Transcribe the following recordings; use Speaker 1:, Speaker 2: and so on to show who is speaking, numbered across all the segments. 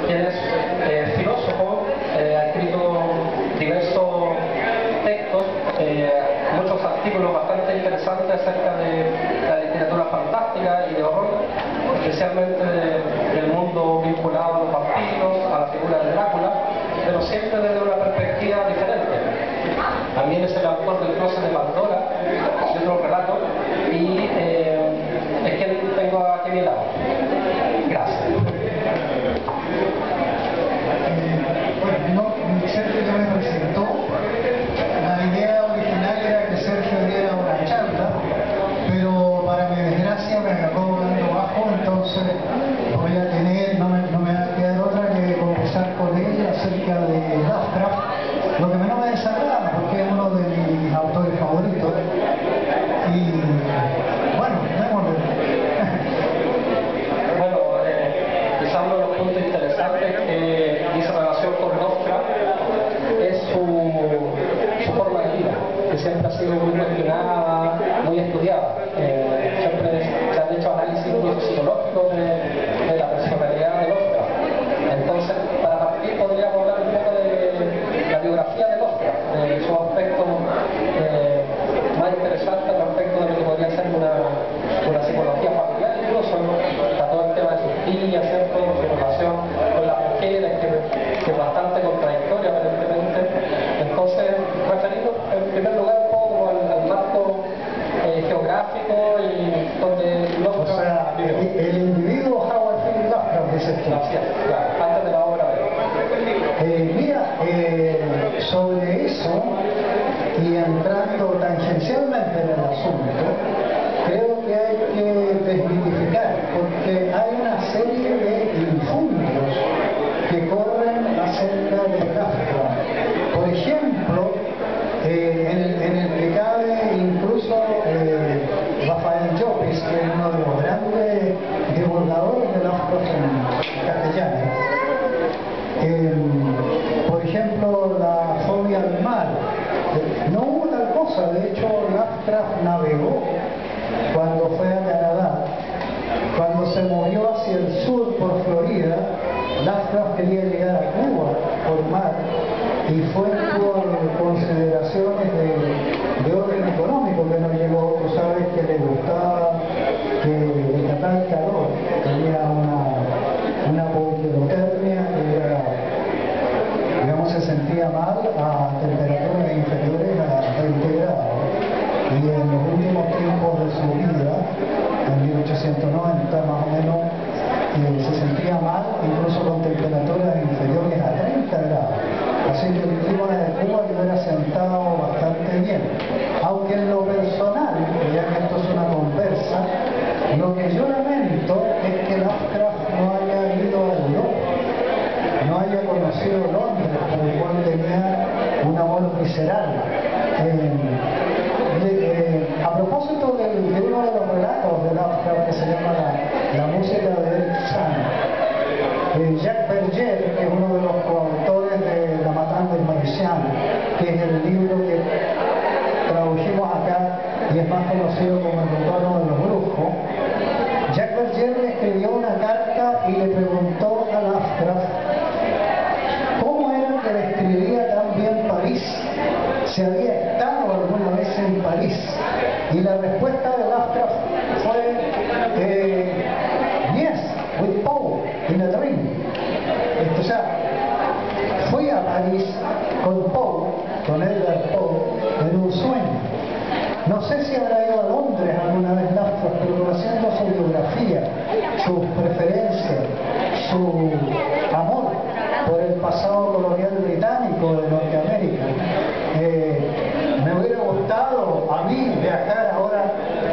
Speaker 1: que es filósofo, ha escrito diversos textos, muchos artículos bastante interesantes acerca de la literatura fantástica y de horror, especialmente del mundo vinculado a los vampiros, a la figura de Drácula, pero siempre desde una perspectiva diferente. También es el autor del Closet de Pandora y otros relatos, y es quien tengo aquí a mi lado. Gracias.
Speaker 2: Bueno, Sergio ya me presentó. La idea original era que Sergio diera una charla, pero para mi desgracia me agarró dando bajo, entonces voy a tener, no me va a quedar otra que conversar con él acerca de Lovecraft, lo que no me desagrada porque es uno de mis autores favoritos. Y bueno, démosle.
Speaker 1: Bueno, quizá uno de los puntos interesantes que dice relación con Lovecraft es su forma de vida, que siempre ha sido muy cuestionada, muy estudiada. Siempre se han hecho análisis incluso psicológicos de la personalidad de Lovecraft. Entonces, para partir podríamos hablar un poco de la biografía de Lovecraft, de su aspecto más interesante respecto de lo que podría ser una psicología familiar, incluso, ¿no? Está todo el tema de sus tías, ¿cierto? Su relación con las mujeres, que es bastante contradictoria aparentemente. Entonces, referido en primer lugar un poco como al marco geográfico y donde Lovecraft...
Speaker 2: O sea, el individuo Howard Phillips Lovecraft, dices tú.
Speaker 1: Así es, claro, antes de la obra de él.
Speaker 2: Mira, sobre eso, y entrando tangencialmente en el asunto, creo que hay que desmitificar, porque hay una serie de infundios que corren acerca de Lovecraft. Por ejemplo, en el que cabe incluso Rafael Llopis, que es uno de los grandes divulgadores de Lovecraft en castellano. Por ejemplo, la fobia al mar. No hubo tal cosa, de hecho Lovecraft navegó cuando fue a Canadá. Cuando se movió hacia el sur por Florida, Lovecraft quería llegar a Cuba por mar y fue por consideraciones de orden económico que no llegó. Tú sabes que le gustaba que le encantaba el calor, tenía una poiquilotermia que era, digamos, se sentía mal a temperaturas inferiores a 20 grados, y en los últimos tiempos de su vida, en 1890 más o menos, se sentía mal incluso con temperaturas inferiores a 30 grados. Así que el clima de Cuba le hubiera sentado bastante bien. Aunque en lo personal, ya que esto es una conversa, lo que yo lamento es que Lovecraft no haya ido a Europa, no haya conocido Londres, por el cual tenía un amor visceral. A propósito de uno de los relatos de Lovecraft que se llama la música de Eric Chang, Jacques Berger, que es uno de los coautores de La Matanza del Marciano, que es el libro que tradujimos acá y es más conocido como El Retorno de los Brujos, Jacques Berger le escribió una carta y le preguntó a Lovecraft cómo era que describía tan bien París, si había estado alguna vez en París. Y la respuesta de Lovecraft fue yes, with Poe in a dream. O sea, fui a París con Poe, con Edgar Poe, en un sueño. No sé si habrá ido a Londres alguna vez Lovecraft, pero conociendo su biografía, sus preferencias, su amor por el pasado colonial británico de Norteamérica, me hubiera gustado a mí viajar ahora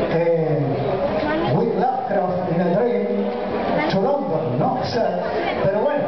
Speaker 2: with Lovecraft in a dream to London, ¿no? O sea, pero bueno.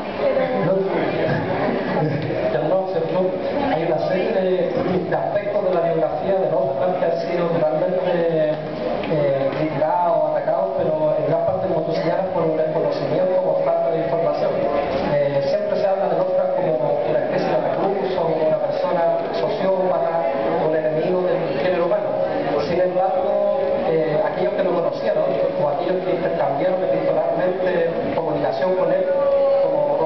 Speaker 1: Hay una serie de aspectos de la biografía de Lovecraft que han sido totalmente criticados, atacados, pero en gran parte, como tú señalas, por un desconocimiento o falta de información. Siempre se habla de Lovecraft como una especie de recluso, como una persona sociópata, un enemigo del género humano. Sin embargo, aquellos que lo conocieron o aquellos que intercambiaron epistolarmente comunicación con él, como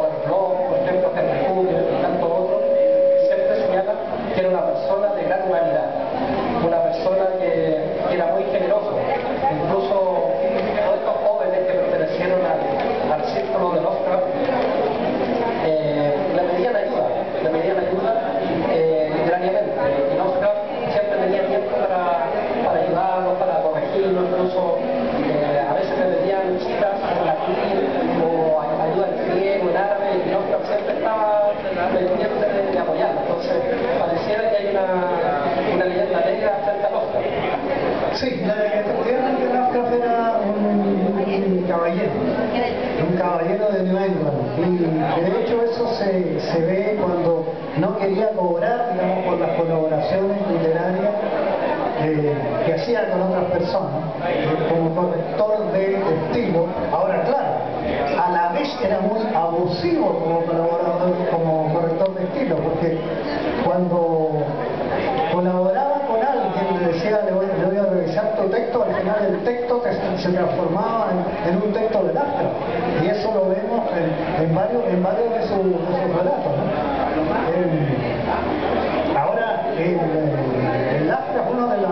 Speaker 2: y de hecho eso se ve cuando no quería cobrar, digamos, por las colaboraciones literarias que hacía con otras personas, como corrector de estilo. Ahora, claro, a la vez era muy abusivo como colaborador, como corrector de estilo, porque cuando colaboraba con alguien, le decía, le voy a revisar tu texto, al final el texto se transformaba en un texto de Lovecraft, y eso lo vemos en varios de sus relatos, ¿no? Ahora, el Lovecraft,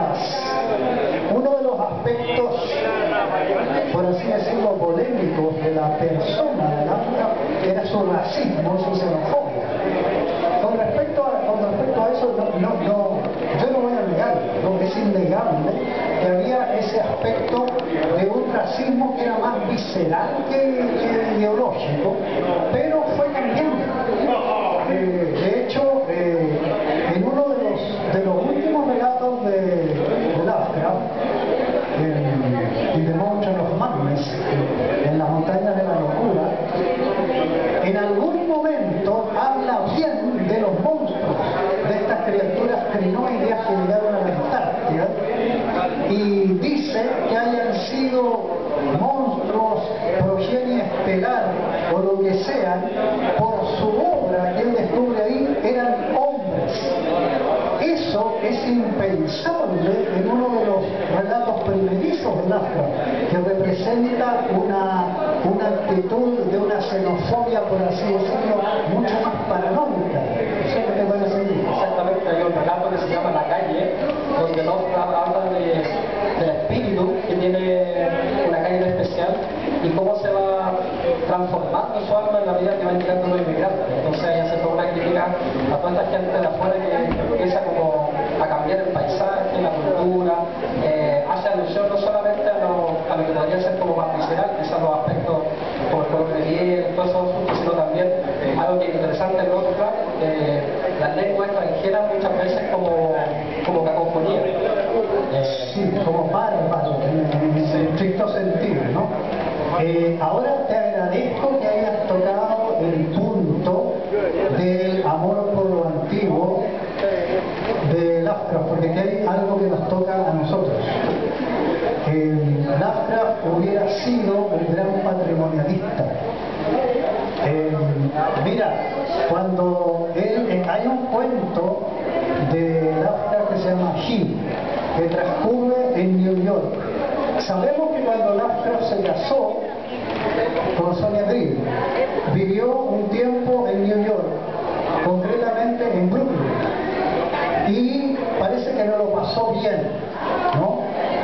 Speaker 2: uno de los aspectos, por así decirlo, polémicos de la persona de Lovecraft era su racismo, su xenofobia. Con respecto a eso, yo no voy a negar, lo que es innegable, que había ese aspecto de un racismo que era más visceral que ideológico, pero fue cambiando. De hecho, en uno de los últimos relatos de Lovecraft, en The Mountain of Madness, en la montaña de la locura, en algún momento habla bien de los monstruos, de estas criaturas crinoideas que llegaron a la Antártida, y dice que hayan sido monstruos, progenie estelar o lo que sea, por su obra que él descubre ahí, eran hombres. Eso es impensable en uno de los relatos primerizos de Lovecraft, que representa una actitud de una xenofobia, por así decirlo, mucho más paranoica. ¿Eso qué te parece?
Speaker 1: Exactamente, hay un relato que se llama La calle, donde Lovecraft habla del espíritu que tiene una calle especial y cómo se va transformando su alma en la vida que van llegando los inmigrantes. Entonces ella hace toda una crítica a toda esta gente de afuera que empieza como a cambiar el paisaje, la cultura, hace alusión no solamente a lo que podría ser como más visceral, quizás los aspectos como el color de piel, todos esos asuntos, sino también algo que es interesante en Lovecraft, las lenguas extranjeras muchas veces como cacofonía.
Speaker 2: Sí, como bárbaro, en estricto sentido, ¿no? Ahora te agradezco que hayas tocado el punto del amor por lo antiguo de Lovecraft, porque aquí hay algo que nos toca a nosotros. Lovecraft hubiera sido un gran patrimonialista. Mira, cuando hay un cuento de Lovecraft que se llama Him, que transcurre en New York. Sabemos que cuando Lovecraft se casó con Sonia Green, vivió un tiempo en New York, concretamente en Brooklyn, y parece que no lo pasó bien, ¿no?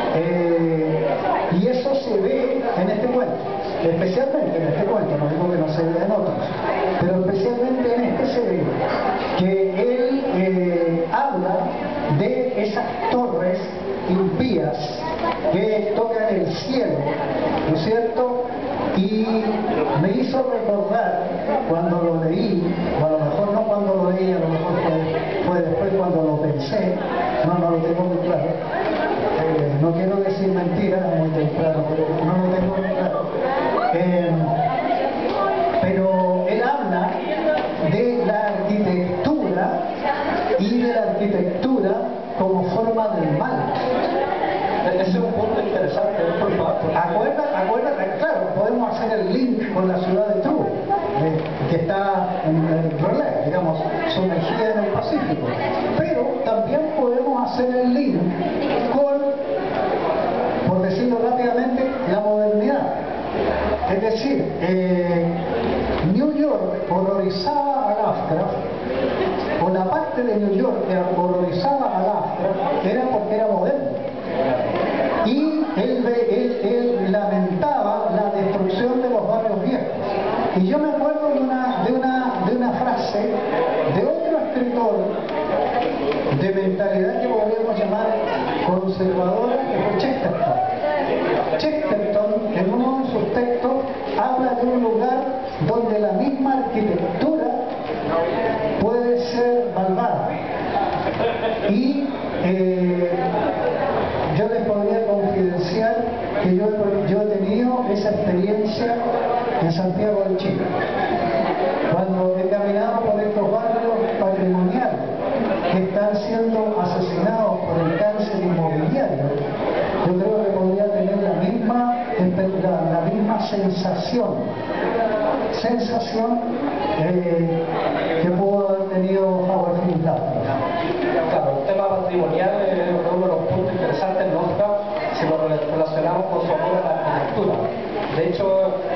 Speaker 2: Y eso se ve en este cuento, especialmente en este cuento, no digo que no se vea en otros, pero especialmente en este se ve que él habla de esas torres impías que tocan el cielo, ¿no es cierto? Y me hizo recordar cuando lo leí, o a lo mejor no cuando lo leí, a lo mejor fue después cuando lo pensé, no lo tengo muy claro, no quiero decir mentiras muy temprano, pero no lo tengo muy claro, pero él habla de la arquitectura y de la arquitectura como forma del mal.
Speaker 1: Ese es un punto interesante, por favor.
Speaker 2: Acuérdate, claro, podemos hacer el link con la ciudad de True, que está en el relé, digamos, sumergida en el Pacífico. Pero también podemos hacer el link con, por decirlo rápidamente, la modernidad. Es decir, New York horrorizaba a Lovecraft, o la parte de New York que horrorizaba a Lovecraft era porque era moderno. Y él lamentaba la destrucción de los barrios viejos. Y yo me acuerdo de una frase de otro escritor de mentalidad que podríamos llamar conservadora, que fue Chesterton. Chesterton, en uno de sus textos, habla de un lugar donde la misma arquitectura puede ser malvada. Y yo les podría confidenciar que yo he tenido esa experiencia en Santiago de Chile. sensación que pudo haber tenido Howard Phillips Lovecraft.
Speaker 1: Claro, el tema patrimonial es uno de los puntos interesantes en Lovecraft si lo relacionamos con su amor a la arquitectura. De hecho,